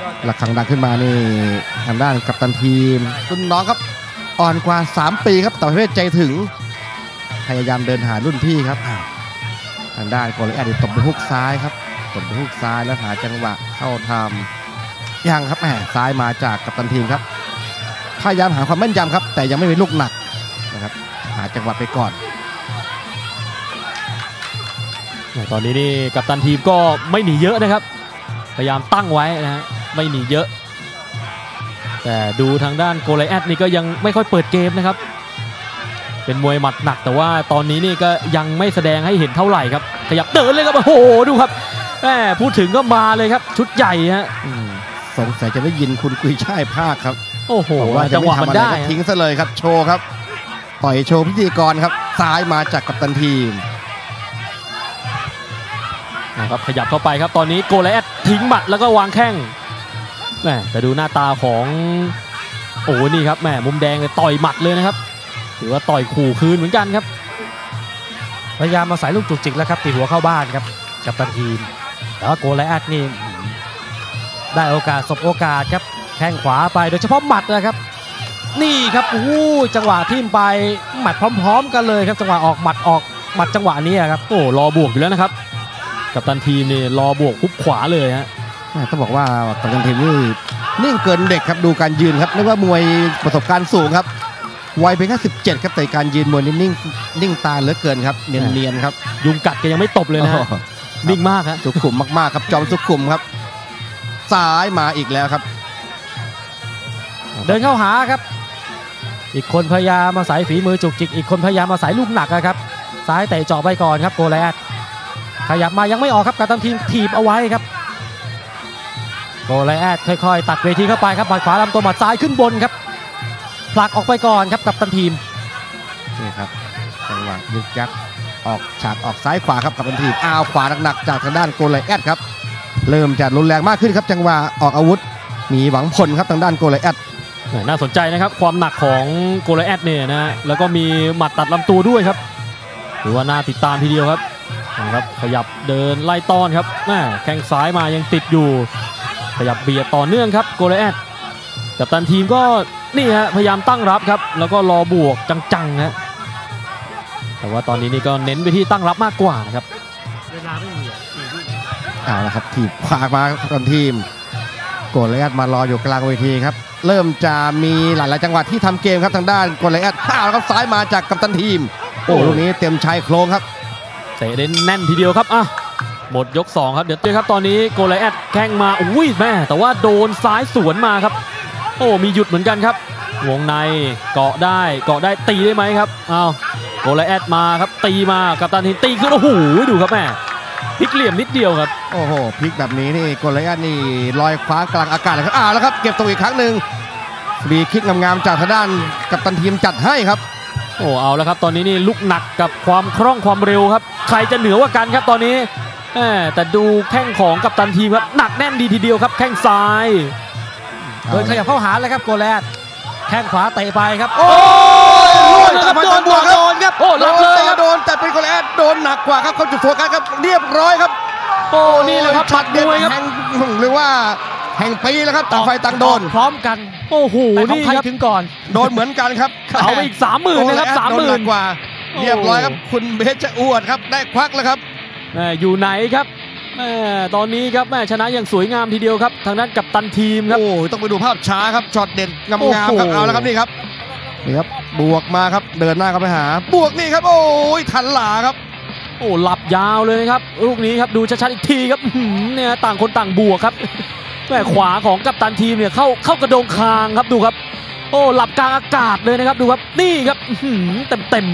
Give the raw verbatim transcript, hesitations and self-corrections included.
หลักขังดังขึ้นมานี่ทางด้านกัปตันทีมรุ่นน้องครับอ่อนกว่าสามปีครับแต่ประเภทใจถึงพยายามเดินหารุ่นพี่ครับทางด้านโกเลแอดตบด้วยฮุกซ้ายครับตบด้วยฮุกซ้ายแล้วหาจังหวะเข้าทำยังครับแหมซ้ายมาจากกัปตันทีมครับพยายามหาความแม่นยำครับแต่ยังไม่มีลูกหนักนะครับหาจังหวะไปก่อนตอนนี้นี่กัปตันทีมก็ไม่หนีเยอะนะครับพยายามตั้งไว้นะฮะไม่หนีเยอะแต่ดูทางด้านโกเลแอดนี่ก็ยังไม่ค่อยเปิดเกมนะครับเป็นมวยหมัดหนักแต่ว่าตอนนี้นี่ก็ยังไม่แสดงให้เห็นเท่าไหร่ครับขยับเดินเลยครับโอ้โหดูครับแหมพูดถึงก็มาเลยครับชุดใหญ่ฮะสงสัยจะได้ยินคุณกุยช่ายภาคครับโอ้โหว่าจังหวะมันได้ทิ้งซะเลยครับโชว์ครับต่อยโชว์พิธีกรครับซ้ายมาจากกัปตันทีมนะครับขยับเข้าไปครับตอนนี้โกเลแอดทิ้งหมัดแล้วก็วางแข้งแหมแต่ดูหน้าตาของโอ้นี่ครับแหมมุมแดงเลยต่อยหมัดเลยนะครับถือว่าต่อยขู่คืนเหมือนกันครับพยายามมาใส่ลูกจุกจิกแล้วครับตีหัวเข้าบ้านครับกัปตันทีมแต่ว่าโกเลแอดนี่ได้โอกาสสบโอกาสครับแข้งขวาไปโดยเฉพาะหมัดนะครับนี่ครับโอ้จังหวะทิ่มไปหมัดพร้อมๆกันเลยครับจังหวะออกหมัดออกหมัดจังหวะนี้ครับโอ้รอบวกอยู่แล้วนะครับกัปตันทีมนี่รอบวกคุบขวาเลยฮะต้องบอกว่ากัปตันทีมนี่นิ่งเกินเด็กครับดูการยืนครับเรียกว่ามวยประสบการณ์สูงครับวัยเพียงแค่สิบเจ็ดครับแต่การยืนมวยนิ่งนิ่งตาเหลือเกินครับเนียนๆครับยุงกัดก็ยังไม่ตบเลยนะนิ่งมากฮะสุขุมมากๆครับจอมสุขุมครับซ้ายมาอีกแล้วครับเดินเข้าหาครับอีกคนพยายามมาใส่ฝีมือจุกจิกอีกคนพยายามมาใส่ลูกหนักครับซ้ายเตะเจาะไปก่อนครับโกเลแอดขยับมายังไม่ออกครับกัปตันทีมถีบเอาไว้ครับโกเลแอดค่อยๆตัดเวทีเข้าไปครับหมัดขวาลำตัวหมัดซ้ายขึ้นบนครับผลักออกไปก่อนครับกัปตันทีมนี่ครับจังหวะยึกยักออกฉากออกซ้ายขวาครับกัปตันทีมอ้าวขวาหนักๆจากทางด้านโกเลแอดครับเริ่มจะรุนแรงมากขึ้นครับจังหวะออกอาวุธมีหวังผลครับทางด้านโกเลแอดน่าสนใจนะครับความหนักของโกเลแอดเนี่ยนะแล้วก็มีหมัดตัดลำตัวด้วยครับถือว่าน่าติดตามทีเดียวครับนะครับขยับเดินไล่ต้อนครับแม่แข้งซ้ายมายังติดอยู่ขยับเบียดต่อเนื่องครับโกเลแอดกัปตันทีมก็นี่ฮะพยายามตั้งรับครับแล้วก็รอบวกจังๆนะแต่ว่าตอนนี้นี่ก็เน้นไปที่ตั้งรับมากกว่านะครับเวลาไม่มีเอาละครับถีบขวามากัปตันทีมโกเลแอดมารออยู่กลางเวทีครับเริ่มจะมีหลายๆจังหวะที่ทำเกมครับทางด้านโกเลแอดข้าวครับซ้ายมาจากกัปตันทีมโอ้ลูกนี้เต็มชายโครงครับเตะเด่นแน่นทีเดียวครับอ่ะหมดยกสองครับเดี๋ยวเจอครับตอนนี้โกเลแอดแข้งมาอุ้ยแม่แต่ว่าโดนซ้ายสวนมาครับโอ้มีหยุดเหมือนกันครับวงในเกาะได้เกาะได้ตีได้ไหมครับอ้าวโกเลแอดมาครับตีมากัปตันทีมตีขึ้นโอ้โหดูครับแม่พลิกเหลี่ยมนิดเดียวครับโอ้โหพลิกแบบนี้นี่โกเลแอดนี่ลอยคว้ากลางอากาศเลยครับอ้าวแล้วครับเก็บตัวอีกครั้งหนึ่งฟรีคิกงามๆจากทางด้านกัปตันทีมจัดให้ครับโอ้เอาแล้วครับตอนนี้นี่ลุกหนักกับความคล่องความเร็วครับใครจะเหนือกว่ากันครับตอนนี้แต่ดูแข้งของกัปตันทีมครับหนักแน่นดีทีเดียวครับแข้งซ้ายโดยขยับเข้าหาเลยครับโกเลแอดแข้งขวาเตะไปครับโอ้ยโดนบวกโดนครับโอ้หลับเลยโดนแต่เป็นโกเลแอดโดนหนักกว่าครับเขาจุดโฟกัสครับเรียบร้อยครับโอ้นี่แหละครับช็อตเด็ดแห่งหรือว่าแห่งปีแล้วครับต่างไฟต่างโดนพร้อมกันโอ้โหนี่ครับถึงก่อนโดนเหมือนกันครับเอาไปอีกสามหมื่นนะครับสามหมื่นกว่าเรียบร้อยครับคุณเบชจะอวดครับได้ควักแล้วครับอยู่ไหนครับตอนนี้ครับแม่ชนะอย่างสวยงามทีเดียวครับทางด้านกัปตันทีมครับโอ้ต้องไปดูภาพช้าครับช็อตเด็ดงามๆครับเอาแล้วครับนี่ครับนี่ครับบวกมาครับเดินหน้าเข้าไปหาบวกนี่ครับโอ้ยทันหลาครับโอ้หลับยาวเลยครับลูกนี้ครับดูชัดๆอีกทีครับเนี่ยต่างคนต่างบวกครับแม่ขวาของกัปตันทีมเนี่ยเข้าเข้ากระโดงคางครับดูครับโอ้หลับกลางอากาศเลยนะครับดูครับนี่ครับเต็มเต็ม